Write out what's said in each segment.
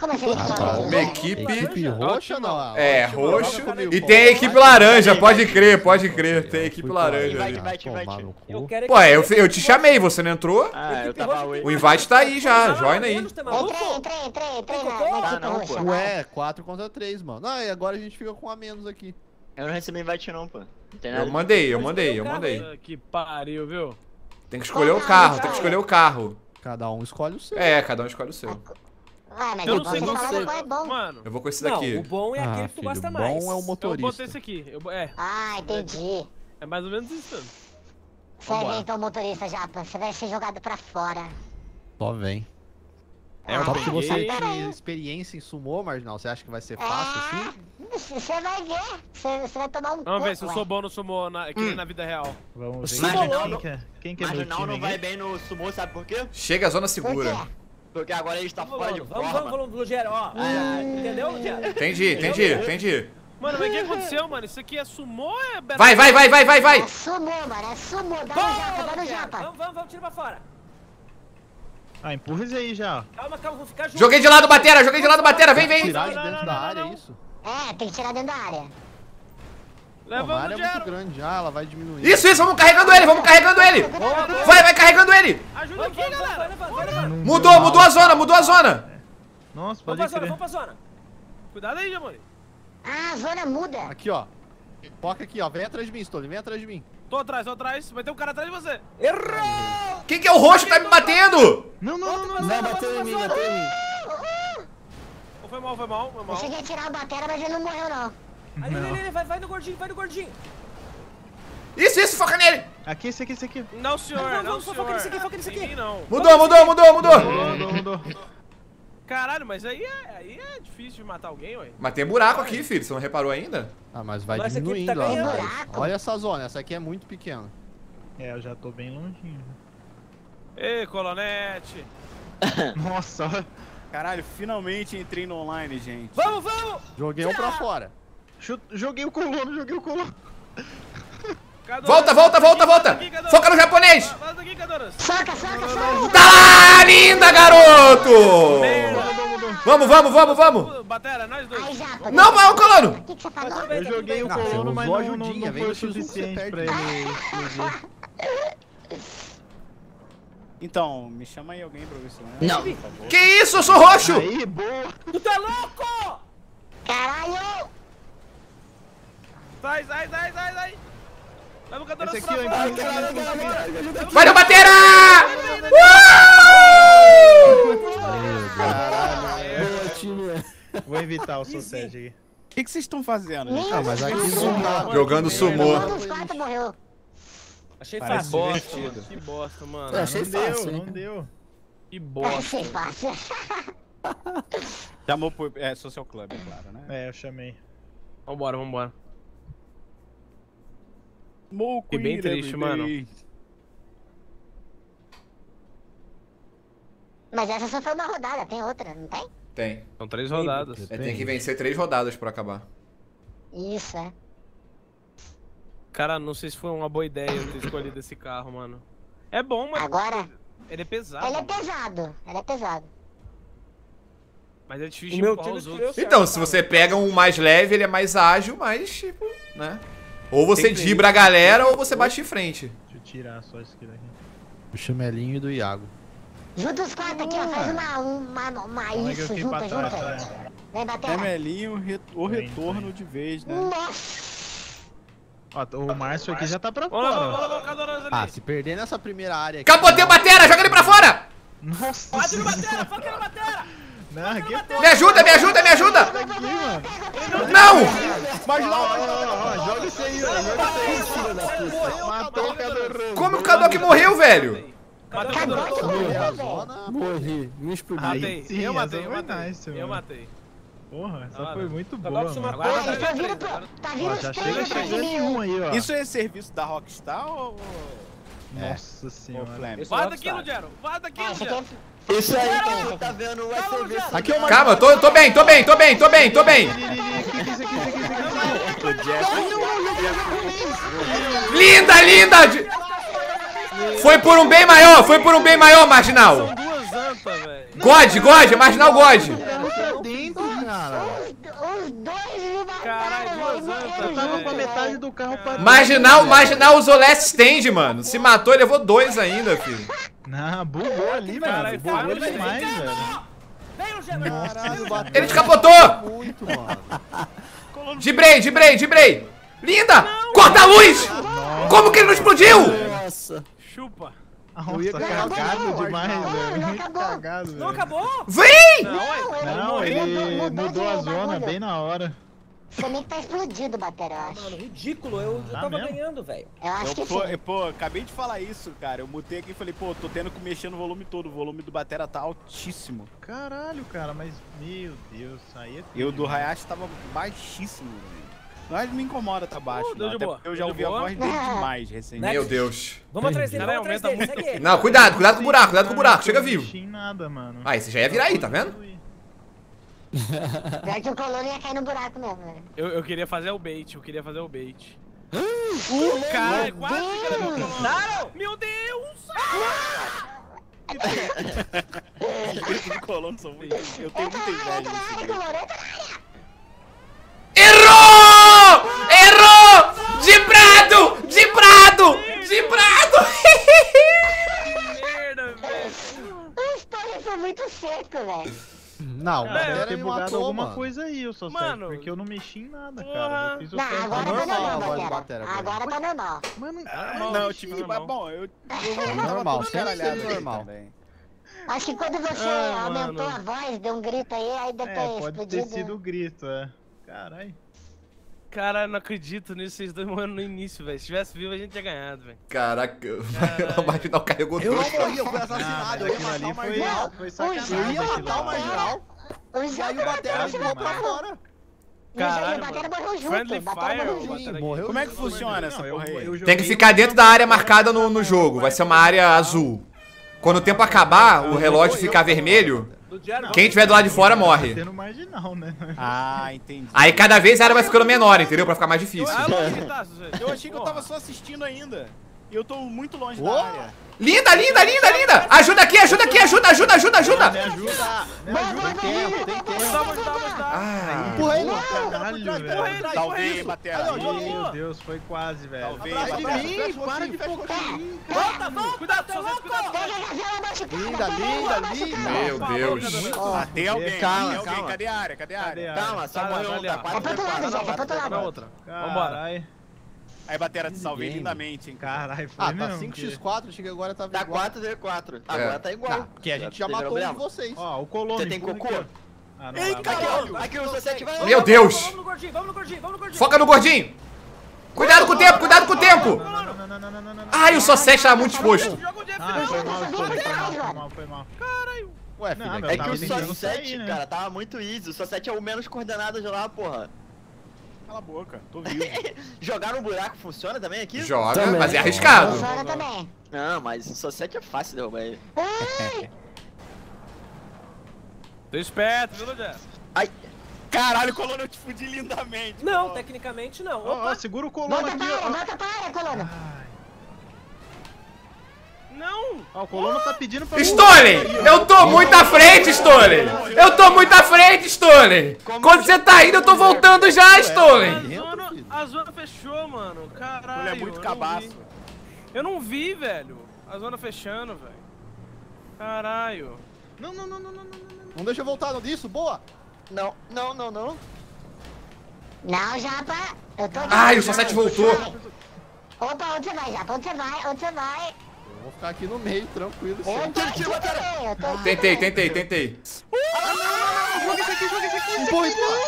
Como assim? Uma equipe... Equipe roxa não? É, roxo. E tem a equipe laranja, pode crer, pode crer. Tem a equipe laranja ali. Eu quero Pô, eu te chamei, você não entrou? Ah, eu tava... O invite tá aí já, joina aí. Entrei na equipe roxa. Ué, 4 contra 3, mano. Não, e agora a gente fica com um a menos aqui. Eu não recebi invite não, pô. Não tem nada. Eu mandei. Que pariu, viu? Tem que escolher o carro, tem que escolher o carro. Cada um escolhe o seu. É, cada um escolhe o seu. Ué, mas Eu não sei você qual falou qual é bom. Mano, Eu vou com esse Não, daqui. o bom é aquele que tu gosta mais. bom é o eu motorista. botei esse aqui. Ah, entendi. É mais ou menos isso mesmo. Você vai ver então, motorista Japa. Você vai ser jogado pra fora. Só vem. Eu Só porque você peguei. tem experiência em sumô, Marginal, você acha que vai ser fácil assim? Você vai ver. Você vai tomar um Vamos ver se eu coco, sou bom no sumô, que nem na vida real. Vamos ver Marginal, quem que é meu Marginal time não aqui? vai bem no sumô, sabe por quê? Chega a zona Por segura. quê? Porque agora ele está fora de forma. Vamos, Lugero, ó. Entendeu, Lugero? Entendi. Mano, mas o que aconteceu, mano? Isso aqui é sumô ou é... Vai! É sumô, mano. É sumô. Dá no japa. Vamos, tira pra fora. Ah, empurra isso aí já. Calma, vamos ficar juntos. Joguei de lado, batera, vem! Tirar de dentro da área, é isso? É, tem que tirar dentro da área. Não, a Levamos área o é muito dinheiro. grande já, ela vai diminuir. Isso, vamos carregando ele! Vai carregando ele! Ajuda aqui, galera. Mudou a zona! Nossa, Vamos pode pra zona, crer. vamos pra zona. Cuidado aí, Jamone. Ah, a zona muda. Aqui, ó. Foca aqui, ó. Vem atrás de mim, Stone. Vem atrás de mim. Tô atrás. Vai ter um cara atrás de você. Errou! Quem que é o roxo que tá me batendo? Não. Bateu em mim. Oh, foi mal. Eu cheguei a tirar a batera, mas ele não morreu, não. Ali, vai no gordinho. Isso, foca nele! Aqui, esse aqui. Não, senhor, Vamos, foca nesse aqui. Em mim, não. Mudou! Mudou. Caralho, mas aí é difícil de matar alguém, ué. Mas tem buraco aqui, filho, você não reparou ainda? Ah, mas vai Nossa, equipe diminuindo, tá ó. ganhando. Mas olha essa zona, essa aqui é muito pequena. É, eu já tô bem longinho. Ei, Colonete. Nossa, Caralho, finalmente entrei no online, gente. Vamos! Joguei um pra fora. joguei o colono. Volta! Foca no japonês! Faz aqui, Cadoras. Soca. Tá lá, linda, garoto! Vamos! Batera, nós dois. Aí, japa. Não, vai, o colono! O que você falou? Eu joguei o Ah, você colono, mas usou a não ajudinha, vem foi o no X1 que você suficiente perde. pra ele explodir. Então, me chama aí alguém pra ver se Não. por favor. Que isso, eu sou roxo! Aí, boa. Tu tá louco? Caralho! Sai. Leva o Cadoras Esse pra aqui, ó, fora. empurra. Vai no batera! Vou evitar o sucesso aqui. O que vocês estão fazendo, gente? Ah, mas aqui não dá. Jogando sumô. Um dos quatro morreu. Achei Parece fácil. Bosta, mano. Que bosta, mano. achei fácil, Não deu. Que bosta. Achei fácil. Chamou por... Social Club, é claro, né? É, eu chamei. Vambora. Smoke Fiquei bem weed triste, every mano. day. Mas essa só foi uma rodada, tem outra, não tem? Tem. São 3 rodadas. Tem que vencer 3 rodadas pra acabar. Isso, é. Cara, não sei se foi uma boa ideia eu ter escolhido esse carro, mano. É bom, mas Agora, ele é pesado. ele é mano. pesado. Mas é difícil O de meu empurrar tiro os deu outros. certo, Então, se cara. você pega um mais leve, ele é mais ágil, mas tipo, né? Ou você dibra a galera ou você bate de frente. Deixa eu tirar só isso aqui daqui. O Chamelinho e do Iago. Junta os quatro aqui, ó. Faz uma Calma aí que eu isso, fiquei junta. pra trás, tá? Vem bater. Remelinho, o Vem, retorno vem. de vez, né? Nossa! Ó, o Márcio aqui já tá pra Vamos fora. levar o Cadoras ali. Ah, se perder nessa primeira área aqui... Capotei o batera, joga ele pra fora! Nossa, Bate no batera, foca na batera. não, aqui é Me ajuda! aqui, mano. Não! Joga isso aí, ó. Joga isso aí, filho da puta. Matou o Cadorão. Como o Cadok morreu, velho? Matei o Acabou Cadoras. de morrer, A velho. zona... Morri, me explodiu. Matei. sim, Eu matei, essa eu foi matei. nice, Eu mano. matei. Porra, essa Ah, foi não. muito Agora boa, você mano. matou. Agora Eles tá tão vindo três, pro... Tá Ó, vindo já os três chega atrás de chegando em mim. um aí, ó. Isso é serviço da Rockstar ou Nossa senhora. Flame? Vai daqui, Lugero. Vai daqui, Ah, esse Lugero. aqui é... Isso aí, quem tá vendo vai ser visto. Aqui é uma... Calma, tô bem. Linda! Foi por um bem maior, marginal. São duas antas, velho. God, marginal God. cara. Os dois me mataram, Caralho, velho. duas Morreram Eu tava com a juntos, metade velho. do carro pra Marginal usou last stand, mano. Se matou, ele levou 2 ainda, filho. Não, bugou ali, Caralho, mano. Bugou vai, demais, vai, velho. Vem o Genão. Caralho, bateu. Ele descapotou! Muito, mano. Gibrei! Linda! Corta a luz! Como que ele não explodiu? Nossa. Chupa. Nossa, ia ganhar cagado não, demais, não, velho. não Muito acabou. cagado, Não velho. acabou? Vem! Não, ele mudou a de zona bagulho. bem na hora. Você nem tá explodido, Batera, eu acho. Mano, ridículo. Eu Tá tava mesmo? ganhando, velho. Eu acho que sim. Pô, acabei de falar isso, cara. Eu mutei aqui e falei, pô, tô tendo que mexer no volume todo. O volume do Batera tá altíssimo. Caralho, cara, mas meu Deus, aí é E o do Hayashi tava baixíssimo, velho. Mas me incomoda tá baixo, Deu não, de até boa, porque eu já deu de ouvi a boa. voz dele demais recentemente. Meu Deus. Vamos atrás dele, Caralho, vamos atrás aumenta dele. Segue ele. Não, cuidado com o buraco, chega Eu não vivo. mexi em nada, mano. Ah, esse já ia virar aí, tá vendo? Pior que o colono ia cair no buraco mesmo, velho. Eu queria fazer o bait, Caralho, quase que era meu colono. Meu Deus! Os gritos do colono são muito... Eu tenho muita inveja desse grito. Errou! De Prado! Que merda, velho. O Story foi muito seco, velho. Não, Cara, deve Batera ter me bugado matou, alguma mano. coisa aí, eu só sei. Mano, Porque eu não mexi em nada, porra. cara. Eu fiz o Não, teste agora tá normal a normal, voz do Batera. Batera, Agora tá normal. Mano, Não, eu tive que... normal. Bom, eu Normal, todo sempre caralhado seria aqui normal. também. Acho que quando você Ai, aumentou mano. a voz, deu um grito aí deve ter pode ter explodido. sido o grito, é. Caralho. Cara, eu não acredito nisso, vocês dois morreram no início, velho. Se tivesse vivo, a gente tinha ganhado, velho. Caraca, o Marginal carregou Eu não tudo. morri, eu fui assassinado. Eu ia aquilo matar ali o Marginal. foi Eu sacanagem. ia aquilo matar o lá. Marginal. O E aí o Batera Jogo jogou pra demais. fora. E o Caralho, Batera mano. morreu junto. Friendly O Batera Fire, morreu o junto. Batera Morreu. Como é que funciona essa Não, porra aí? eu Tem que joguei ficar dentro da área marcada no jogo. Vai ser uma área azul. Quando o tempo acabar, o relógio ficar vermelho, Do diário. quem tiver do lado de fora morre. Tendo marginal, né? Ah, entendi. Aí cada vez a área vai ficando menor, entendeu? Pra ficar mais difícil. Ah, longe que tá, Suzy. Eu achei que eu tava Porra. só assistindo ainda. E eu tô muito longe Ô. da área. Linda! Ajuda aqui, ajuda! Me ajuda! Me ajuda! Tem tempo, tem tempo. Vamos ajudar. Ah, Empurra ele. Caralho, Porra, velho. ele, Talvez, isso. Batera. Aí, ó, Meu Deus, foi quase, velho. Talvez, Atrás de Batera. mim, Para de fecha focar em mim, Volta, volta, Cuidado, tá Suzy, louco? cuidado. Pega a gazela machucada. Linda, linda. meu Deus. Ah, tem alguém, Calma, tem alguém. calma. Cadê a área? Cadê a área? Calma, só Tá, morreu tá um, ali, tá ó. 4 É pro outro lado, gente, é pro outro Na lado. outra. Vambora. Caralho, Aí, Batera, te salvei Game. lindamente, hein? caralho, foi Ah, tá mesmo. 5x4, achei que agora tava Tá igual. 4v4. Agora tá igual. Porque a gente já Tem matou um problema? de vocês. Ó, o colono. Você tem empurra cocô? aqui, ó. Ah, não Ei, dá, caralho. Aqui o Society vai... Meu Deus. Vamos no gordinho, vamos no gordinho, vamos no gordinho. Foca no gordinho. Cuidado com o tempo, cuidado com o tempo. Não. Ai, o Society tava muito exposto. Joga o Jeff Ah, foi mal, Não, foi mal. Ué, Não, filho, meu, É tava que o tentando Society, sair, né? cara, tava muito easy. O Society é o menos coordenado de lá, porra. Cala a boca, tô vivo. Jogar no buraco funciona também aqui? Joga, Também. mas é arriscado. Funciona também. Não, mas o Society é fácil derrubar ele. Ai, Tô esperto, viu, Jeff? Ai, Caralho, colono, eu te fudi lindamente. Não, Ó. tecnicamente não. Ó, Opa, segura o colono volta aqui, para, ó. volta para, colono. Não! Ó, o colono tá pedindo pra... Stolen! Eu tô muito à frente, Stolen! Eu tô muito à frente, Stolen! Quando você tá indo, eu tô voltando já, Stolen! A zona fechou, mano. Caralho. Ele é muito eu não cabaço. vi. Eu não vi, velho. A zona fechando, velho. Caralho. Não. Não deixa eu voltar disso, boa. não. Não, Japa. Eu tô aqui. Ai, o Society voltou. Opa, onde você vai, Japa? Onde você vai? Onde você vai? Eu vou ficar aqui no meio, tranquilo. Eu sempre. tô aqui também, eu tô aqui. Tentei. Empurra.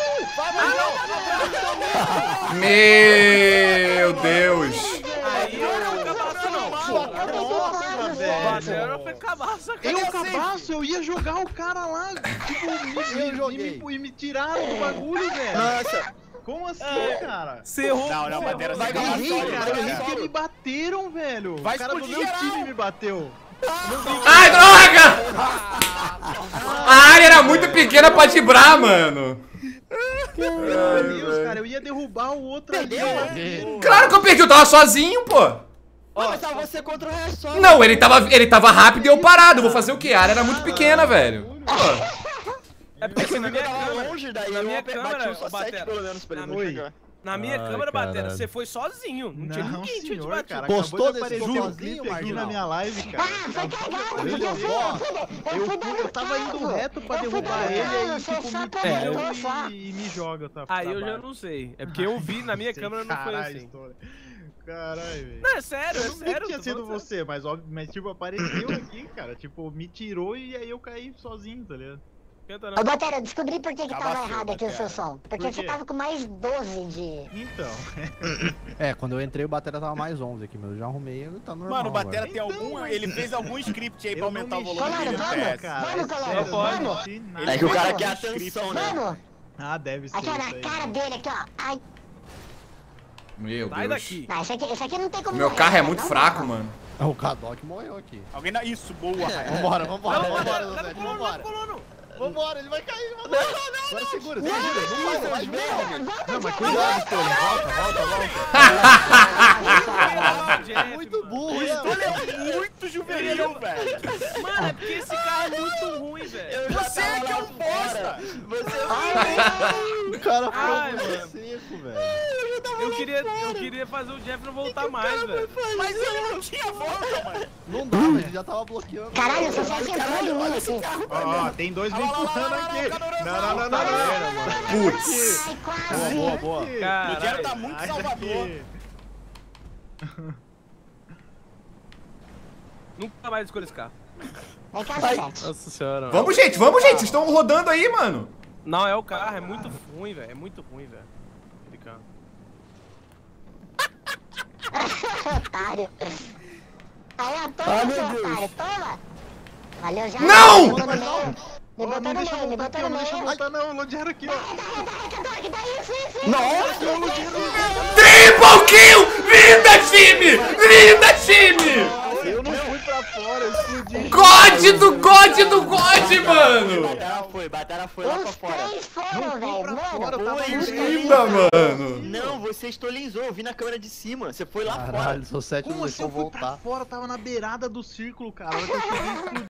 Meu Deus! Aí eu não cabaço, não. Nossa, velho. Bateu, eu fui cabaço. Eu, cabaço, eu ia jogar o cara lá, tipo, Eu joguei. e me tiraram do bagulho, velho. Nossa, Como assim, cara? Você errou. Não, Batera, vai você ganhar, ganhar solo, solo, vai ganhar. Porque me bateram, velho. Vai o cara do explodir meu geral. time me bateu. Ai, droga! A área era muito pequena pra dibrar, mano. Meu Deus, cara, eu ia derrubar o outro ali. Perdeu? Claro que eu perdi, eu tava sozinho, pô. Ó, mas tava você contra o resto só. Não, ele tava rápido e eu parado. Vou fazer o quê? A área era muito pequena, velho. Pô. É porque assim, na minha tava câmera... longe, daí na eu minha bati câmera, o só ô, 7 Batera, pelo menos pra ele não Oi. chegar. Na minha Ai, câmera, Batera, caralho. você foi sozinho. Não tinha Não, ninguém que tinha te senhor, batido. cara. Postou Acabou de nesse aparecer um videozinho, clipe aqui na Marginal? minha live, Ah, cara. foi cagado, porque Olha eu fui Eu tava indo dando reto pra eu fui derrubar dando ele, calo, aí você tipo, só me aproveitou pegou só. e me joga, tá? Aí eu pra já baixo. não sei. É porque eu vi, na minha Sei, câmera não foi caralho, assim. história. Caralho, velho. Não, é sério, Eu é não vi sério. que tinha tô sido falando sério. você, mas óbvio, mas tipo, apareceu aqui, cara. Tipo, me tirou e aí eu caí sozinho, tá ligado? Esquenta Ô, não. Batera, eu descobri por que Tava tava feio, errado aqui o seu Batera. som. Porque Por você quê? tava com mais 12 de... Então. É, quando eu entrei o Batera tava mais 11 aqui, mas eu já arrumei, ele tá normal. Mano, o Batera agora. tem algum. Ele fez algum script aí pra Eu não aumentar o mexi, volume dele no Colado, PS. cara. Vamos, é Colado, sério, eu não vamos. mexi nada. É que o cara Mano, quer atenção, né? Mano, Ah, deve ser aqui ó, isso na aí. cara dele aqui, ó. Ai, Meu Sai Deus. daqui. não, isso aqui não tem como... Meu morrer, carro é cara, muito não fraco, dá. mano. O Kadok morreu aqui. Alguém na. Isso, boa, Raio. Vambora, Não, vambora, Batera, vambora, leva Zé, o colono, leva vambora. o colono. Vambora, ele vai cair, vambora. Agora segura, segura. Vambora, vai, Não, mas cuidado, Tony. Volta, volta. Muito burro, né? Ele é muito juvenil, velho. Mano, é porque esse carro é muito ruim, velho. Você é que é um bosta. O cara Ai, foi mano. seco, velho. Eu queria fazer o Jeff não voltar mais, velho. Mas ele não tinha volta, mano. Não dá, mas ele já tava bloqueando. Caralho, você já entrou em mim, assim. Ó, tem dois me empurrando aqui. Não. Putz. Ai, quase. Boa, boa. O Jero Caralho. tá muito Sai salvador. daqui. Nunca mais escolho esse carro. Vem cá, Sete. Nossa senhora. mano. Vamos, gente, vocês estão rodando aí, mano. Não, é o carro, é muito ruim, velho. É muito ruim, velho. Aquele carro. Otário. Aí, ó, toma, seu otário, toma. Valeu, já. Não! Me botou no meio. Me botou Não no deixa meio, me voltar aqui, botou no não deixa meio. voltar não, o Lodiero aqui, ó. Triple kill! Linda, time! Linda, time! Eu não fui pra fora, eu explodi. God do God do God, mano! Batera foi lá pra Os fora. três foram, velho, mano. Linda, mano! Não, você estolizou, eu vi na câmera de cima. Você foi lá fora. Caralho, sou 7 não Como assim deixou eu fui pra voltar. fora? Tava na beirada do círculo, cara. A hora que eu cheguei, explodiu.